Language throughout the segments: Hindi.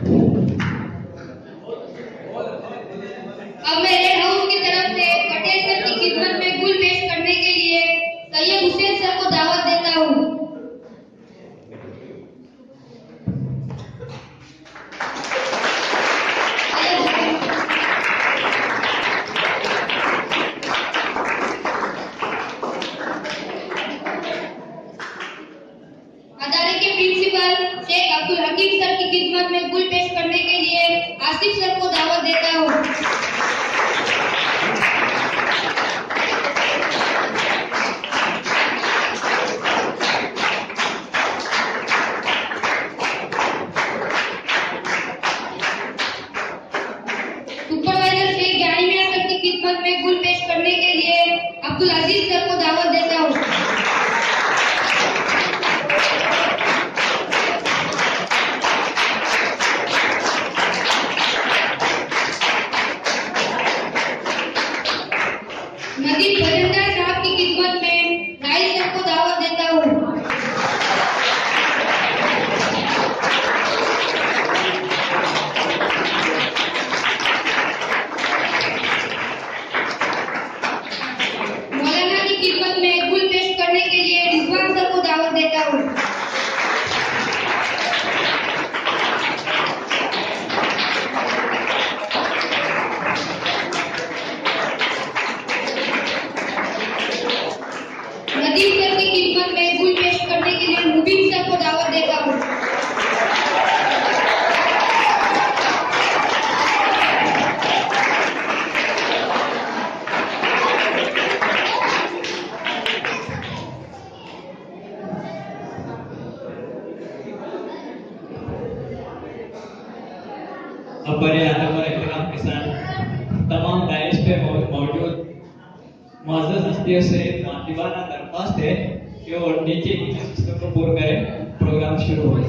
अब मैं रेड हाउस की तरफ से पटेल सर की खिदमत में गुल पेश करने के लिए सैयद हुसैन सर को दावत देता हूँ। अदारे के प्रिंसिपल शेख अब्दुल हकीम सर की खिदमत में गुल पेश करने के लिए आसिफ सर को दावत देता हूँ। सुपरवाइजर शेख ज्ञानी मियां सर की खिदमत में गुल पेश करने के लिए अब्दुल अजीज सर को दावत देता हूँ। नदीम भजनदार साहब की खिदमत में राइस सर को दावत देता हूँ। मौलाना की खिदमत में गुल पेश करने के लिए रिजवान सर को दावत देता हूँ। नदीम सर की खिदमत में गुल पेश करने के लिए मुबीन सर को दावत देता हूँ। अब बड़े अदब और एहतराम के साथ तमाम दाइश पे मौजूद मुअज़्ज़ज़ हस्तियों से मानदीवाना दरख्वास्त है कि वो नीचे सिस्टम को पूरा करें। प्रोग्राम शुरू हो।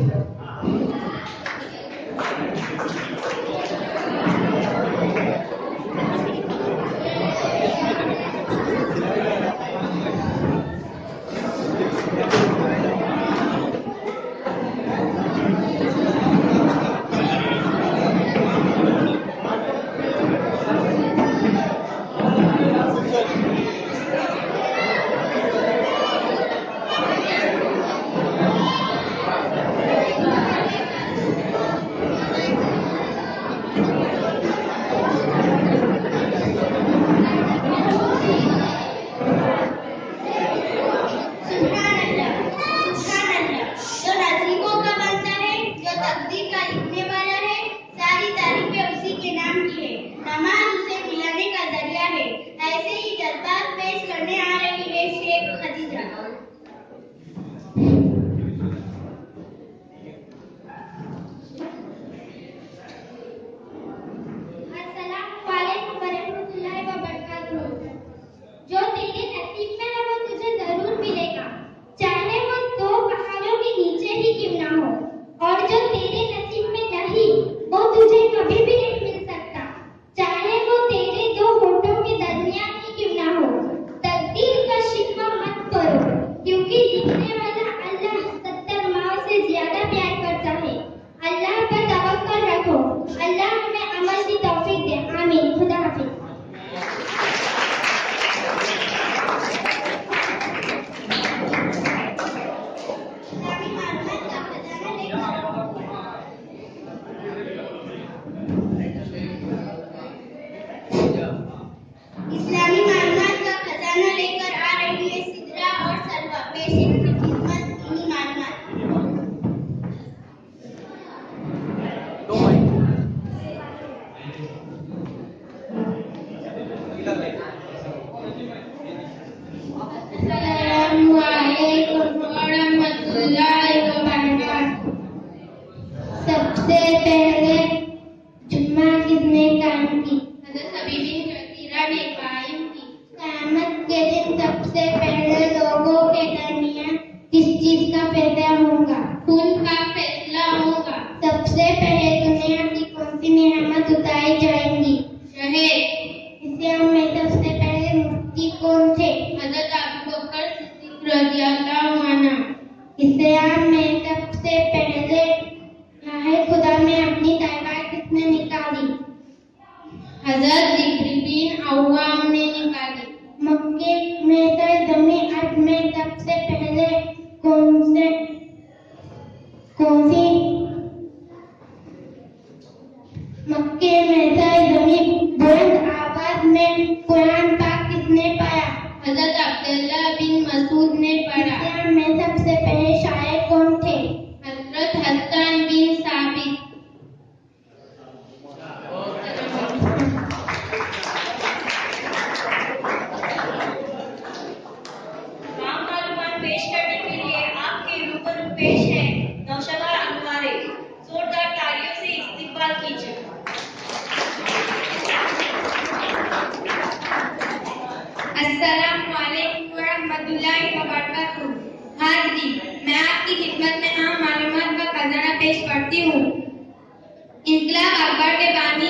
सबसे पहले जुम्मा किसने कायम की? हज़रत बीबी ज़कीरा ने कायम की। क़यामत के दिन सबसे पहले लोगों के दरमियान किस चीज का फैसला होगा? खून का फैसला होगा। सबसे पहले दुनिया की कौन सी नेमत उतारी जाएंगी? शहीद। इस्लाम में सबसे पहले मुफ्ती कौन थे? हज़रत अबू बकर सिद्दीक़ रज़ियल्लाहु अन्हु। इस्लाम में सबसे पहले खुदा में अपनी टीचर। अस्सलामुअलैकुम वरहमतुल्लाहि वबरकातुहू। हाज़री, मैं आपकी खिदमत में अहम मालूमात का खजाना पेश करती हूँ। इंकलाब अकबर के बानी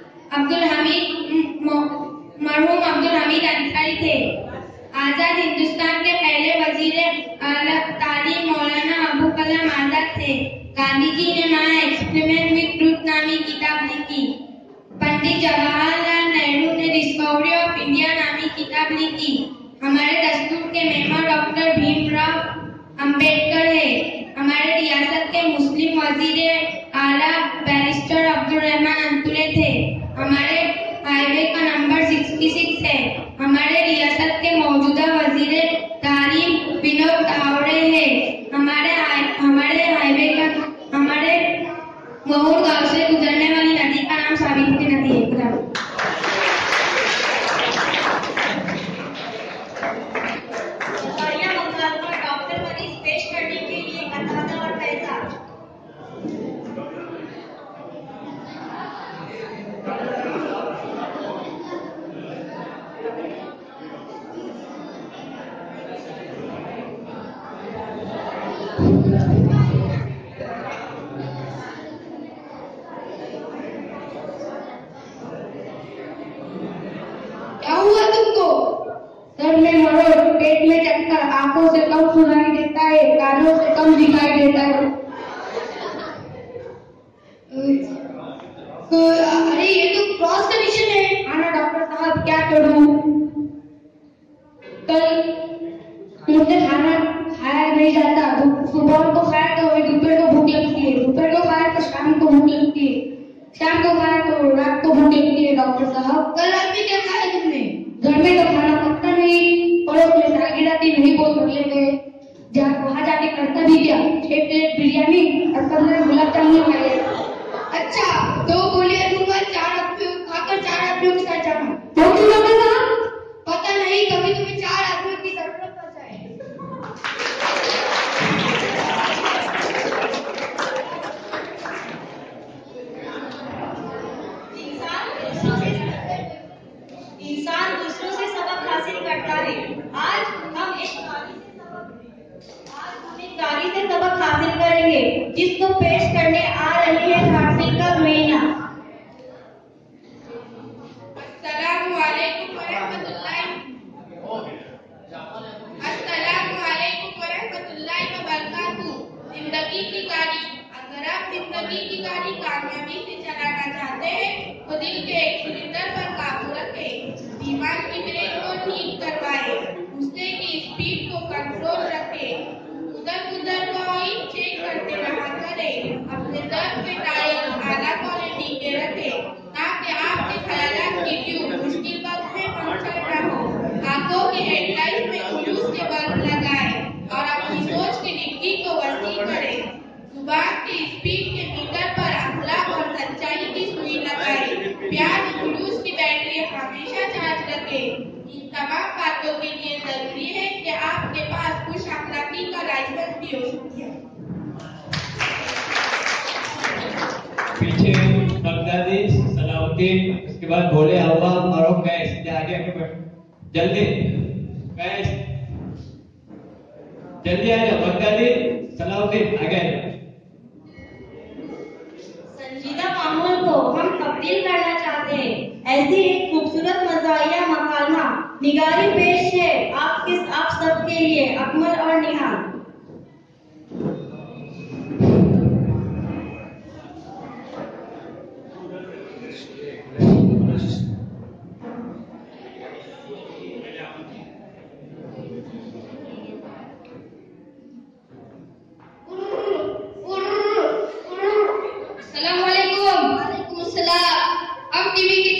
मरहूम अब्दुल हमीद अंसारी थे। आजाद हिंदुस्तान के पहले वजीर आला तालीम मौलाना अबू कलाम आजाद थे। गांधी जी ने माय एक्सपेरिमेंट विद ट्रूथ नामी किताब लिखी। पंडित जवाहरलाल नेहरू ने डिस्कवरी ऑफ इंडिया नामी किताब लिखी। हमारे दस्तूर के मेहमान डॉक्टर भीमराव अंबेडकर है। हमारे रियासत के मुस्लिम वजीर आला बैरिस्टर अब्दुल रहमान अंतुले थे। हमारे हाईवे का नंबर 66 है। हमारे रियासत के मौजूदा वजीर तालीम विनोद तावड़े है। हमारे हाईवे का हमारे महूर गांव से गुजरने वाली नदी का नाम सावित्री नदी है। डॉक्टर मरीज पेश करने के लिए अंदाजा और पैसा। क्या हुआ तुमको? सर में मरोड़, पेट में चक्कर, आंखों से कम सुनाई देता है, कानों से कम दिखाई देता है। अरे ये तो क्रॉस कंडीशन है। हाँ ना डॉक्टर साहब, क्या करूं? कल मुझसे खाना खाया नहीं जाता। सुबह को खाया तो दोपहर को भूख लगती है, दोपहर को खाया तो शाम को भूख लगती है, शाम को खाया तो रात को भूख लगती है। डॉक्टर साहब, कल रात में क्या खाया तुमने? घर में तो खाना पकता नहीं, पड़ोस में सालगिरह थी, नहीं बोल कर ले गए। वहां जाके करता भी क्या, 6 प्लेट बिरयानी और 15 गुलाब जामुन खाए। अच्छा, 2 गोलियां दूंगा, 4 आदमियों खाकर 4 आदमियों के साथ जाना। क्यों डॉक्टर साहब? पता नहीं, कभी तुम्हें 4 आदमियों की जरूरत पड़ जाए। इंसान दूसरों से सबक हासिल करता है। आज हम एक गाड़ी से सबक हासिल करेंगे, जिसको पेश करने आ रही है फारसी का मीना। अस्सलामुअलैकुम वरहमतुल्लाहि वबरकातुहू। जिंदगी की गाड़ी, अगर आप जिंदगी की गाड़ी कामयाबी से चलाना चाहते हैं तो दिल के एक सिलेंडर पर काबू रखें, दिमाग की ब्रेक को ठीक करवाएं, गुस्से की स्पीड को कंट्रोल रखें, उधर को ऑयल चेक करते रहा करें, अपने दर्द के टायर आला क्वालिटी के रखें ताकि आपके ख्यालात की ट्यूब मुश्किल वक्त में पंक्चर न हो। आंखों की हेडलाइट में खुलूस के बल्ब लगाएं और अपनी सोच की डिग्गी को वसी करें। जुबान की स्पीड के मीटर पर अखलाक और सच्चाई की सुई लगाएं। प्यार और जुलूस की बैटरी हमेशा चार्ज रखें। इन तमाम बातों के लिए जरूरी है कि आपके पास खुश अखलाकी का लाइसेंस भी हो। शुक्रिया। पीछे बगदादी, सलाउद्दीन, उसके बाद भोले हवा, मरोक गैस, आगे जल्दी गैस, जल्दी आ जाओ। बगदादी, सलाउद्दीन, आगे आ जाओ। संजीदा माहौल को हम तब्दील करना चाहते हैं। ऐसी एक खूबसूरत मज़ाहिया मकालमा निगारी पेश है आप सबके लिए, अकमल और निहाल। अस्सलामुअलैकुम। वालेकुम अस्सलाम। हम टीवी के